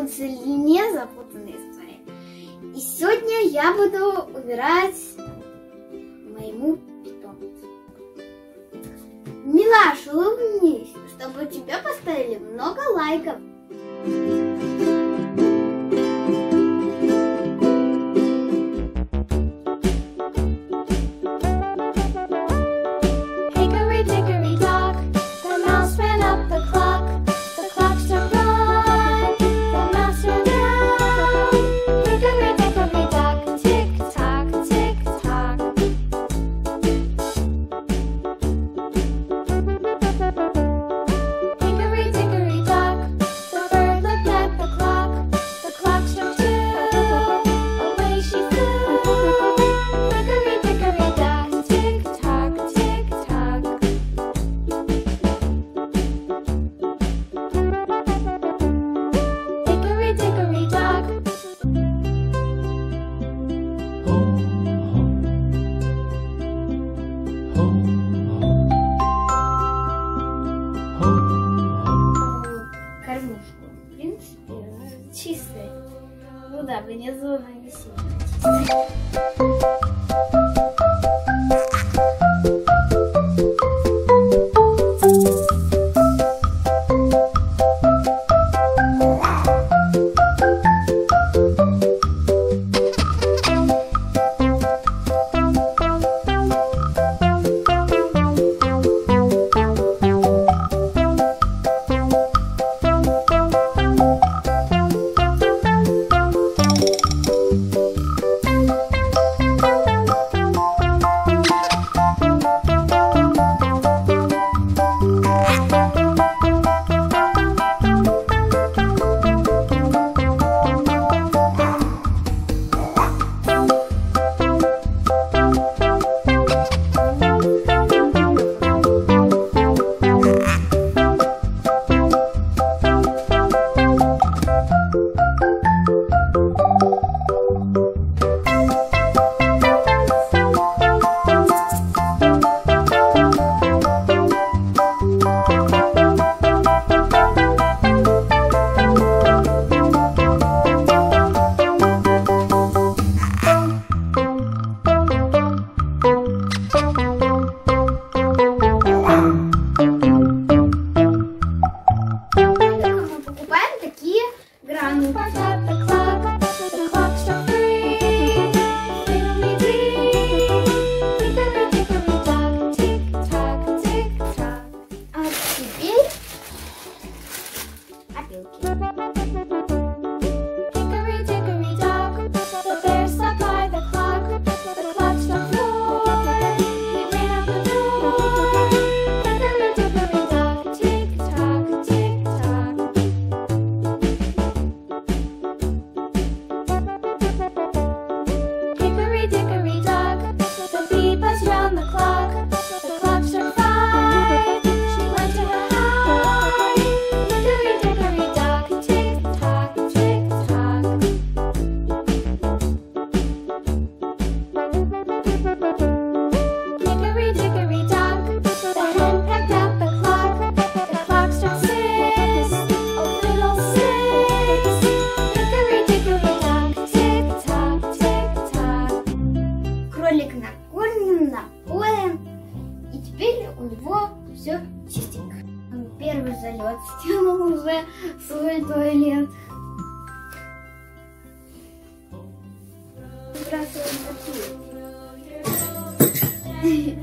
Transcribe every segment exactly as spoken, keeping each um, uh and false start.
не запутанная история. И сегодня я буду убирать моему питомцу. Милаша, улыбнись, чтобы тебе поставили много лайков. Кормушку, в принципе, чистая. Ну да, внизу она не сильно чистая. Кролик накормлен, напоен, и теперь у него все чистенько. Он первый залет сделал уже свой туалет. Здравствуйте, такие.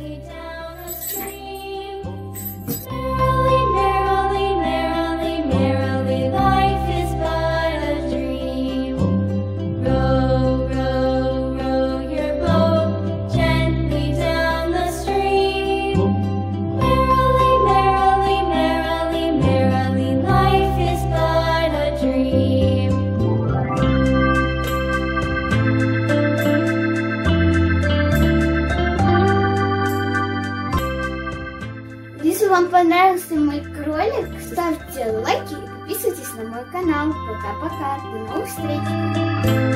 Если вам понравился мой кролик, ставьте лайки и подписывайтесь на мой канал. Пока-пока, до новых встреч!